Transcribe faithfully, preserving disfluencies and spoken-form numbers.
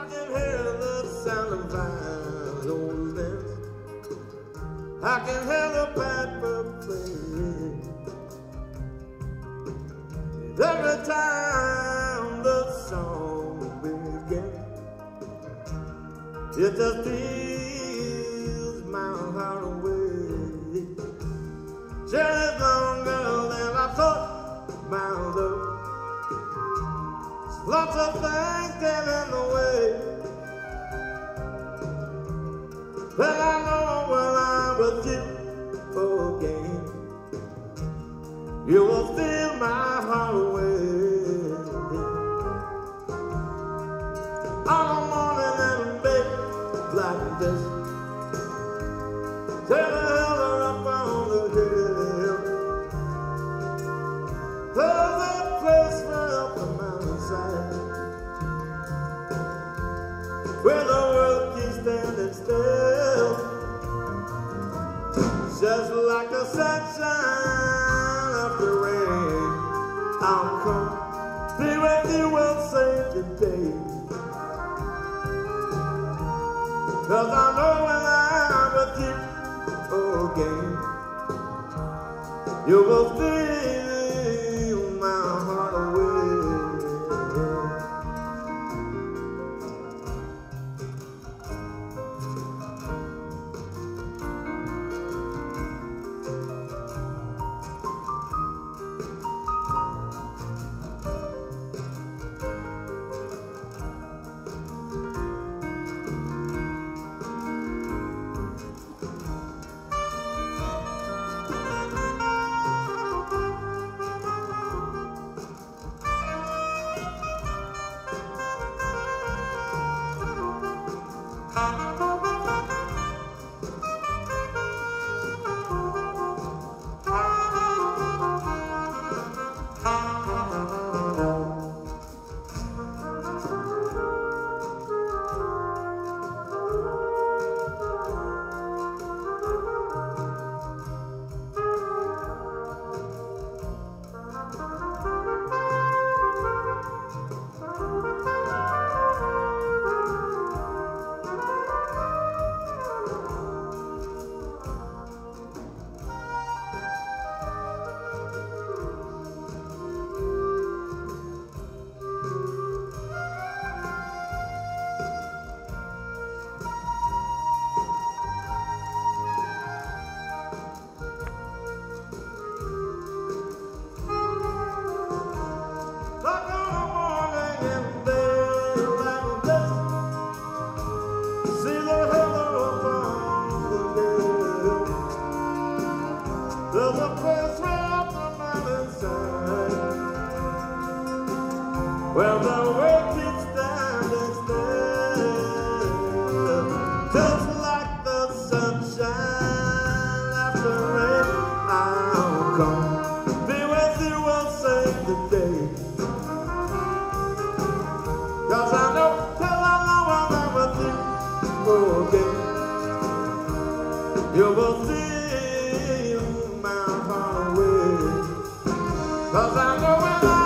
can hear the sound of violins. I can hear the piper playing. Every time the song begins, it just steals my heart away. Journey's longer than I thought, my love. Lots of things get in the way, but I know when I'm with you again, you will steal my heart away. On a morning and bed like this, take the heather up on the hill. There's a place right up the mountainside where the world keeps standing still, just like the sunshine after rain. I'll come be with you, we'll save the day, 'cause I know when I'm with you again, you will steal my heart away. There's a place right up the mountainside where the world keeps standing still, just like the sunshine after rain. I'll come be with you, we'll save the day, 'cause I know, 'cause I know when I'm with you again, you will see 'cause I know when I